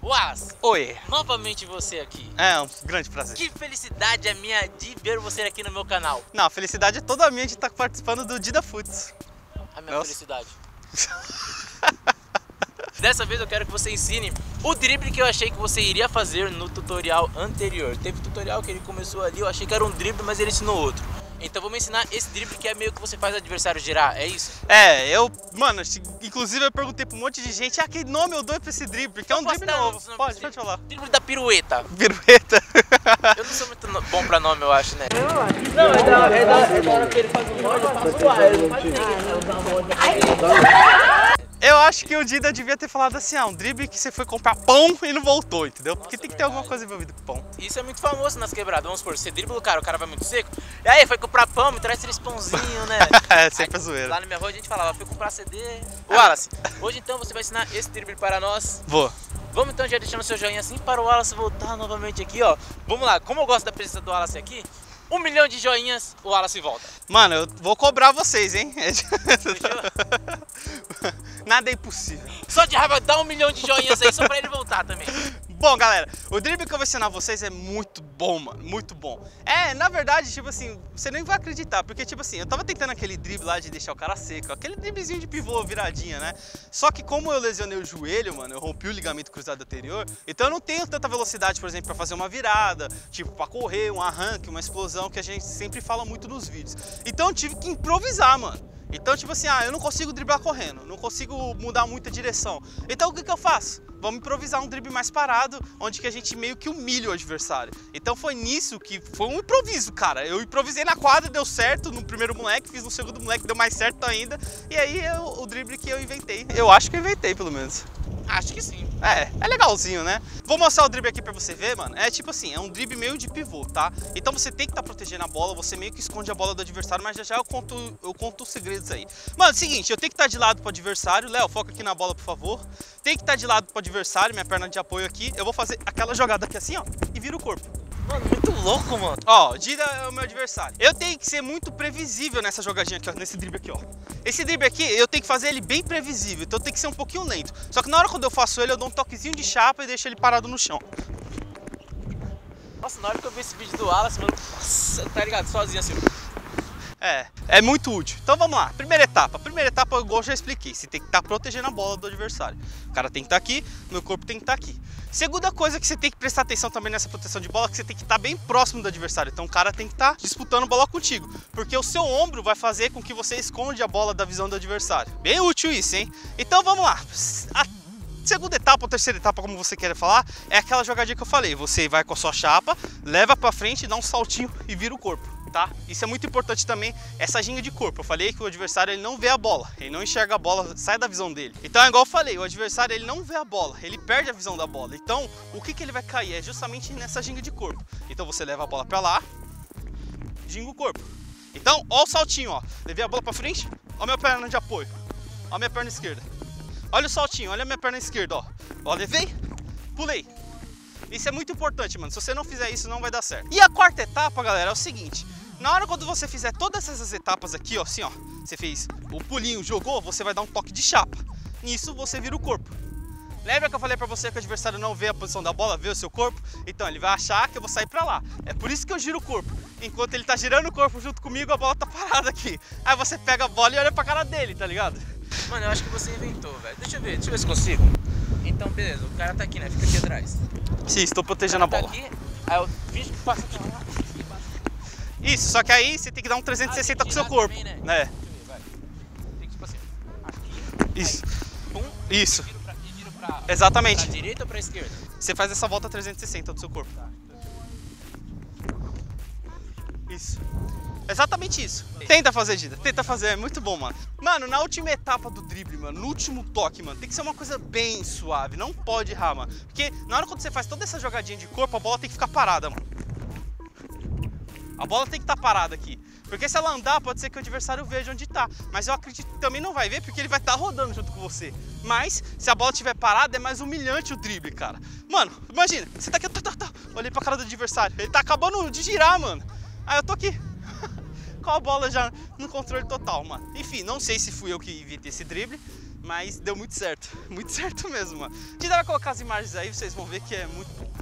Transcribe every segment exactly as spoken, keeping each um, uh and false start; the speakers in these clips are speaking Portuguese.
Wallace, Oi. novamente você aqui. É um grande prazer. Que felicidade é minha de ver você aqui no meu canal. Não, a felicidade é toda minha de estar participando do Dida Foods. A minha Nossa. felicidade. Dessa vez eu quero que você ensine o drible que eu achei que você iria fazer no tutorial anterior. Teve tutorial que ele começou ali, eu achei que era um drible, mas ele ensinou outro. Então vamos ensinar esse drible que é meio que você faz o adversário girar, é isso? É, eu, mano, inclusive eu perguntei pra um monte de gente, ah, que nome eu dou pra esse drible? Porque é um Posso drible dar novo. um nome Pode, pra pode falar. Drible da pirueta. Pirueta. Eu não sou muito no- bom pra nome, eu acho, né? Não, é da, é da, é da hora que ele faz o molde, eu faço o ar, ele não faz ninguém. Eu acho que o Dida devia ter falado assim, ah, um drible que você foi comprar pão e não voltou, entendeu? Porque Nossa, tem que é ter alguma verdade. coisa envolvida com pão. Isso é muito famoso nas quebradas, vamos supor, você dribla o cara, o cara vai muito seco, e aí, foi comprar pão, me traz três pãozinhos, né? É, sempre Aí, zoeira. lá na minha rua a gente falava, fui comprar C D. Wallace, hoje então você vai ensinar esse drible para nós. Vou. Vamos então já deixando seu joinha assim para o Wallace voltar novamente aqui, ó. Vamos lá, como eu gosto da presença do Wallace aqui, um milhão de joinhas, o Wallace volta. Mano, eu vou cobrar vocês, hein? Nada é impossível. Só de raiva, dá um milhão de joinhas aí, só pra ele voltar também. Bom, galera, o drible que eu vou ensinar vocês é muito bom, mano, muito bom. É, na verdade, tipo assim, você nem vai acreditar, porque tipo assim, eu tava tentando aquele drible lá de deixar o cara seco, aquele driblezinho de pivô viradinha, né? Só que como eu lesionei o joelho, mano, eu rompi o ligamento cruzado anterior, então eu não tenho tanta velocidade, por exemplo, pra fazer uma virada, tipo, pra correr, um arranque, uma explosão, que a gente sempre fala muito nos vídeos. Então eu tive que improvisar, mano. Então, tipo assim, ah, eu não consigo driblar correndo, não consigo mudar muita direção. Então, o que que eu faço? Vamos improvisar um drible mais parado, onde que a gente meio que humilha o adversário. Então, foi nisso que foi um improviso, cara. Eu improvisei na quadra, deu certo no primeiro moleque, fiz no segundo moleque, deu mais certo ainda. E aí, eu, o drible que eu inventei. Eu acho que eu inventei, pelo menos. Acho que sim. É, é legalzinho, né? Vou mostrar o drible aqui pra você ver, mano. É tipo assim, é um drible meio de pivô, tá? Então você tem que estar tá protegendo a bola, você meio que esconde a bola do adversário, mas já já eu conto, eu conto os segredos aí. Mano, é o seguinte, eu tenho que estar tá de lado pro adversário. Léo, foca aqui na bola, por favor. Tem que estar tá de lado pro adversário, minha perna de apoio aqui. Eu vou fazer aquela jogada aqui assim, ó, e vira o corpo. Mano, muito louco, mano. Ó, o Dida é o meu adversário. Eu tenho que ser muito previsível nessa jogadinha aqui, ó, nesse drible aqui, ó. Esse drible aqui, eu tenho que fazer ele bem previsível, então tem que ser um pouquinho lento. Só que na hora quando eu faço ele, eu dou um toquezinho de chapa e deixo ele parado no chão. Nossa, na hora que eu vi esse vídeo do Wallace, mano, nossa, tá ligado? Sozinho assim. É, é muito útil. Então vamos lá, primeira etapa. Primeira etapa, igual eu já expliquei, você tem que estar protegendo a bola do adversário. O cara tem que estar aqui, meu corpo tem que estar aqui. Segunda coisa que você tem que prestar atenção também nessa proteção de bola, é que você tem que estar bem próximo do adversário. Então o cara tem que estar disputando a bola contigo, porque o seu ombro vai fazer com que você esconde a bola da visão do adversário. Bem útil isso, hein? Então vamos lá. A segunda etapa ou terceira etapa, como você quer falar, é aquela jogadinha que eu falei. Você vai com a sua chapa, leva pra frente, dá um saltinho e vira o corpo. Tá? Isso é muito importante também, essa ginga de corpo. Eu falei que o adversário ele não vê a bola, ele não enxerga a bola, sai da visão dele. Então é igual eu falei, o adversário ele não vê a bola, ele perde a visão da bola. Então o que, que ele vai cair é justamente nessa ginga de corpo. Então você leva a bola pra lá, ginga o corpo. Então ó o saltinho, ó. Levei a bola pra frente, ó minha perna de apoio, ó minha perna esquerda. Olha o saltinho, olha a minha perna esquerda, ó. Ó, levei, pulei. Isso é muito importante, mano. Se você não fizer isso, não vai dar certo. E a quarta etapa, galera, é o seguinte. Na hora quando você fizer todas essas etapas aqui, ó, assim, ó, você fez o pulinho, jogou, você vai dar um toque de chapa. Nisso você vira o corpo. Lembra que eu falei pra você que o adversário não vê a posição da bola, vê o seu corpo? Então ele vai achar que eu vou sair pra lá. É por isso que eu giro o corpo. Enquanto ele tá girando o corpo junto comigo, a bola tá parada aqui. Aí você pega a bola e olha pra cara dele, tá ligado? Mano, eu acho que você inventou, velho. Deixa eu ver, deixa eu ver se consigo. Então, beleza, o cara tá aqui, né? Fica aqui atrás. Sim, estou protegendo a bola. Tá aqui, aí eu fiz que passa pra lá. Isso, só que aí você tem que dar um trezentos e sessenta Ah, com o seu girar corpo. também, Né? É. Deixa eu ver, vai. Tem que tipo assim, aqui, Isso, aí, pum, isso, e viro pra, e viro pra, exatamente. pra direita ou pra esquerda? Você faz essa volta trezentos e sessenta do seu corpo. Tá. Isso. Exatamente isso. Tenta fazer, Dida. Tenta fazer. É muito bom, mano. Mano, na última etapa do drible, mano, no último toque, mano, tem que ser uma coisa bem suave. Não pode errar, mano. Porque na hora quando você faz toda essa jogadinha de corpo, a bola tem que ficar parada, mano. A bola tem que estar parada aqui. Porque se ela andar, pode ser que o adversário veja onde tá. Mas eu acredito que também não vai ver, porque ele vai estar rodando junto com você. Mas, se a bola estiver parada, é mais humilhante o drible, cara. Mano, imagina, você tá aqui, tá, tá, tá. Olhei pra cara do adversário. Ele tá acabando de girar, mano. Aí eu tô aqui. Com a bola já no controle total, mano. Enfim, não sei se fui eu que inventei esse drible. Mas deu muito certo, muito certo mesmo, mano. De dar colocar as imagens aí, vocês vão ver que é muito bom.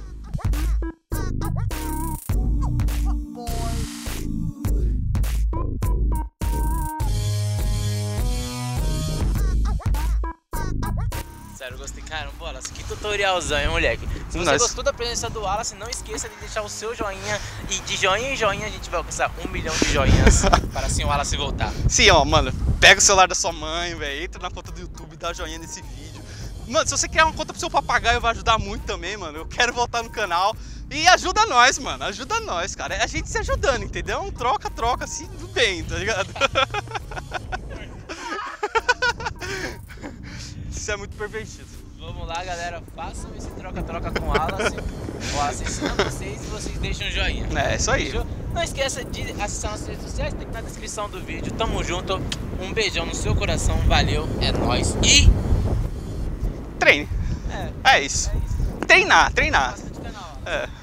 Sério, eu gostei. Caramba, Wallace, que tutorialzão, hein, moleque? Se você Nós... gostou da presença do Wallace, não esqueça de deixar o seu joinha. E de joinha em joinha a gente vai alcançar um milhão de joinhas para assim o Wallace voltar. Sim, ó, mano, pega o celular da sua mãe, velho, entra na conta do YouTube, dá joinha nesse vídeo. Mano, se você criar uma conta pro seu papagaio, vai ajudar muito também, mano. Eu quero voltar no canal. E ajuda nós, mano, ajuda nós, cara. É a gente se ajudando, entendeu? Um troca, troca, assim, do bem, tá ligado? Isso é muito pervertido. Vamos lá, galera, façam esse troca-troca com o Wallace. O Wallace ensina vocês e vocês deixam um joinha. É, isso aí. Fechou? Não esqueça de acessar nossas redes sociais, tem na descrição do vídeo. Tamo junto, um beijão no seu coração, valeu, é nóis. E... treine. É, É isso. é isso. Treinar, treinar. Bastante canal, ó. É.